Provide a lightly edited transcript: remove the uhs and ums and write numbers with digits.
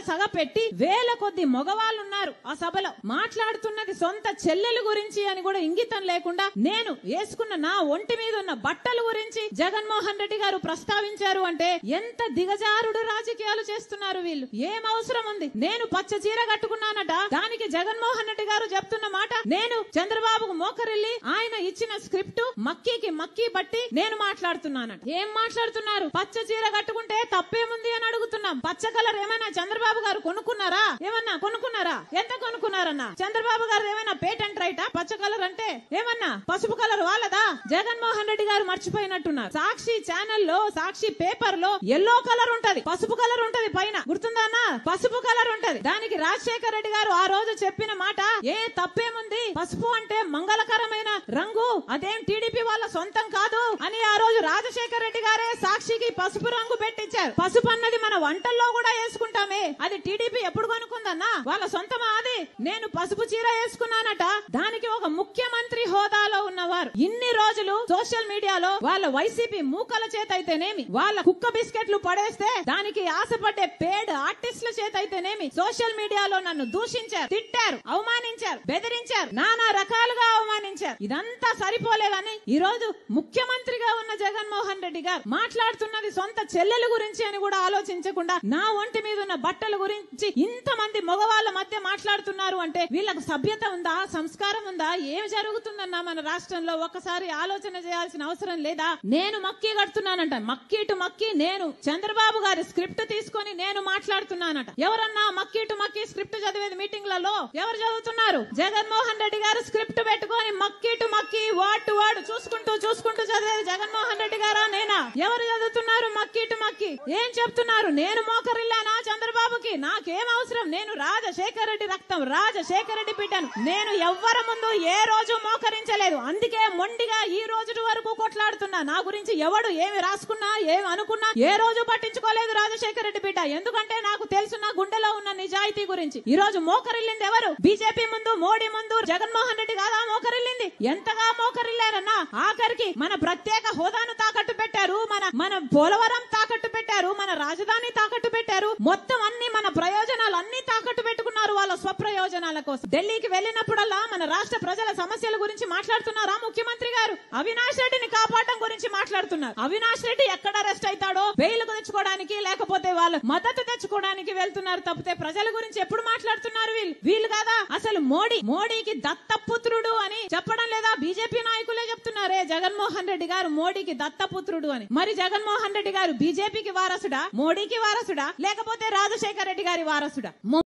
సగ పెట్టి వేల కొద్ది మగవాళ్ళున్నారు ఆ సభలో. మాట్లాడుతున్నది సొంత చెల్లెల గురించి అని కూడా ఇంగితం లేకుండా నేను వేసుకున్న నా ఒంటి మీద ఉన్న బట్టల గురించి జగన్మోహన్ రెడ్డి గారు ప్రస్తావించారు అంటే ఎంత దిగజారుడు రాజకీయాలు చేస్తున్నారు వీళ్ళు. ఏం అవసరం ఉంది? నేను పచ్చ చీర కట్టుకున్నానట, దానికి జగన్మోహన్ రెడ్డి గారు చెప్తున్న మాట నేను చంద్రబాబుకు మోకరిల్లి ఆయన ఇచ్చిన స్క్రిప్ట్ మక్కీ బట్టి నేను మాట్లాడుతున్నానట. ఏం మాట్లాడుతున్నారు? పచ్చ చీర కట్టుకుంటే తప్పేముంది అని అడుగుతున్నాం. పచ్చ కలర్ ఏమైనా చంద్రబాబు గారు కొనుక్కున్నారా? ఏమన్నా కొనుక్కున్నారా? ఎంత కొనుక్కున్నారన్నా? చంద్రబాబు గారు ఏమైనా పేటెంట్ రైటా? పచ్చ కలర్ అంటే ఏమన్నా పసుపు కలర్ వాళ్ళదా? జగన్మోహన్ రెడ్డి గారు మర్చిపోయినట్టున్నారు. సాక్షి ఛానల్లో సాక్షి పేపర్ లో ఎల్లో కలర్ ఉంటది, పసుపు కలర్ ఉంటది, పైన గుర్తుందా అన్న? పసుపు కలర్ ఉంటది. దానికి రాజశేఖర రెడ్డి గారు ఆ రోజు చెప్పిన మాట ఏ తప్పేముంది, పసుపు అంటే మంగళకరమైన రంగు, అదేం టీడీపీ వాళ్ళ సొంతం కాదు అని ఆ రోజు రాజశేఖర రెడ్డి గారే సాక్షికి పసుపు రంగు పెట్టించారు. పసుపు అన్నది మన వంటల్లో కూడా వేసుకుంటామే, అది టీడీపీ ఎప్పుడు కొనుక్కుందన్నా? వాళ్ళ సొంతమా అది? నేను పసుపు చీర వేసుకున్నానట, దానికి ఒక ముఖ్యమంత్రి హోదాలో ఉన్నవారు ఇన్ని రోజులు సోషల్ మీడియాలో వాళ్ళ వైసీపీ మూకల చేత అయితేనేమి, వాళ్ళ కుక్క బిస్కెట్లు పడేస్తే దానికి ఆశపడ్డే పేడ్ ఆర్టిస్టుల చేత అయితేనేమి సోషల్ మీడియాలో నన్ను దూషించారు, తిట్టారు, అవమానించారు, బెదిరించారు, నానా రకాలుగా అవమానించారు. ఇదంతా సరిపోలేదని ఈ రోజు ముఖ్యమంత్రిగా ఉన్న జగన్మోహన్ రెడ్డి గారు మాట్లాడుతున్నది సొంత చెల్లెల గురించి అని కూడా ఆలోచించకుండా నా ఒంటి మీద ఉన్న బట్టల గురించి ఇంతమంది మగవాళ్ళ మధ్య మాట్లాడుతున్నారు అంటే వీళ్ళకు సభ్యత ఉందా? సంస్కారం ఉందా? ఏం జరుగుతుందన్నా మన రాష్ట్రంలో? ఒక్కసారి ఆలోచన చేయాల్సిన అవసరం లేదా? నేను మక్కీ కడుతున్నానంట, మక్కీ టు మక్కీ నేను చంద్రబాబు గారి స్క్రిప్ట్ తీసుకొని నేను మాట్లాడుతున్నానట. ఎవరన్నా మక్కీ టు మక్కీ స్క్రిప్ట్ చదివేది మీటింగ్లలో ఎవరు చదువుతున్నారు? జగన్మోహన్ రెడ్డి గారు స్క్రిప్ట్ పెట్టుకొని మక్కీ టు మక్కీ వర్డ్ టు వర్డ్ చూసుకుంటూ చదివేది జగన్మోహన్ రెడ్డి గారా నేనా? ఎవరు చదువుతున్నారు మక్కీ టు మక్కీ? ఏం చెప్తున్నారు? నేను మోకరిల్లానా చంద్రబాబుకి? నాకేం అవసరం? నేను రాజశేఖర రెడ్డి రక్తం, రాజశేఖర రెడ్డి బిడ్డను. నేను ఎవ్వరి ముందు ఏ రోజు మోకరించలేదు, అందుకే మొండిగా ఈ రోజు వరకు కొట్లాడుతున్నా. నా గురించి ఎవడు ఏమి రాసుకున్నా ఏమి అనుకున్నా ఏ రోజు పట్టించుకోలేదు రాజశేఖర రెడ్డి బిడ్డ. ఎందుకంటే నాకు తెలుసు నా గుండెలో ఉన్న నిజాయితీ గురించి. ఈ రోజు మోకరిల్లింది ఎవరు? బీజేపీ ముందు, మోడీ ముందు జగన్మోహన్ రెడ్డి కాదా మోకరిల్లింది? ఎంతగా మోకరిల్లారన్నా? ఆఖరికి మన ప్రత్యేక హోదాను తాకట్టు పెట్టారు, మన పోలవరం తాకట్టు పెట్టారు, మన రాజధాని తాకట్టు పెట్టారు, మొత్తం అన్ని మన ప్రయోజనాలు అన్ని తాకట్టు పెట్టుకున్నారు వాళ్ళ స్వప్రయోజనాల కోసం. ఢిల్లీకి వెళ్ళినప్పుడల్లా మన రాష్ట్ర ప్రజల సమస్యల గురించి మాట్లాడుతున్నారా ముఖ్యమంత్రి గారు? అవినాష్ రెడ్డిని కాపాడడం గురించి మాట్లాడుతున్నారు. అవినాష్ రెడ్డి ఎక్కడ అరెస్ట్ అవుతాడో బెయిల్ తెచ్చుకోవడానికి లేకపోతే వాళ్ళ మద్దతు తెచ్చుకోవడానికి వెళ్తున్నారు తప్పితే ప్రజల గురించి ఎప్పుడు మాట్లాడుతున్నారు వీళ్ళు కాదా? అసలు మోడీకి దత్తపుత్రుడు అని చెప్పడం లేదా? బీజేపీ నాయకులే చెప్తున్నారే జగన్మోహన్ రెడ్డి గారు మోడీకి దత్తపుత్రుడు అని. మరి జగన్మోహన్ రెడ్డి గారు బీజేపీకి వారసుడా, మోడీకి వారసుడా, లేకపోతే రాజశేఖర రెడ్డి గారి వారసుడా?